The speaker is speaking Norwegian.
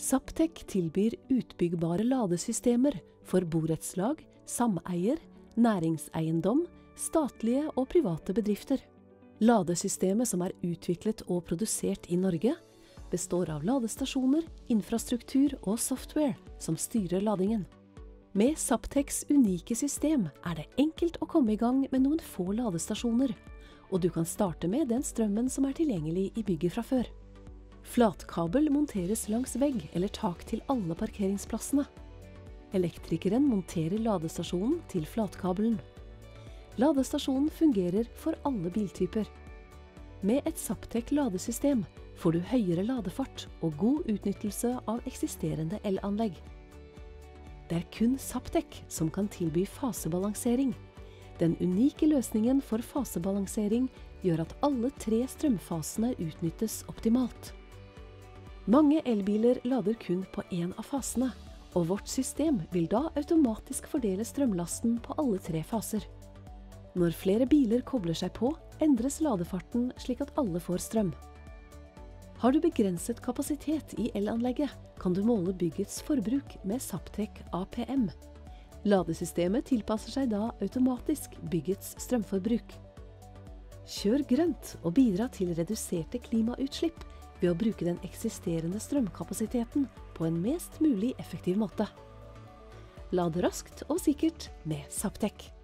Zaptec tilbyr utbyggbare ladesystemer for borettslag, sameier, næringseiendom, statlige og private bedrifter. Ladesystemet som er utviklet og produsert i Norge, består av ladestasjoner, infrastruktur og software som styrer ladingen. Med Zaptecs unike system er det enkelt å komme i gang med noen få ladestasjoner, og du kan starte med den strømmen som er tilgjengelig i bygget fra før. Flatkabel monteres langs vegg eller tak til alle parkeringsplassene. Elektrikeren monterer ladestasjonen til flatkabelen. Ladestasjonen fungerer for alle biltyper. Med et Zaptec ladesystem får du høyere ladefart og god utnyttelse av eksisterende elanlegg. Det er kun Zaptec som kan tilby fasebalansering. Den unike løsningen for fasebalansering gjør at alle 3 strømfasene utnyttes optimalt. Mange elbiler lader kun på en av fasene, og vårt system vil da automatisk fordele strømlasten på alle 3 faser. Når flere biler kobler seg på, endres ladefarten slik at alle får strøm. Har du begrenset kapasitet i elanlegget, kan du måle byggets forbruk med Zaptec APM. Ladesystemet tilpasser seg da automatisk byggets strømforbruk. Kjør grønt og bidra til reduserte klimautslipp ved å bruke den eksisterende strømkapasiteten på en mest mulig effektiv måte. Lad raskt og sikkert med Zaptec.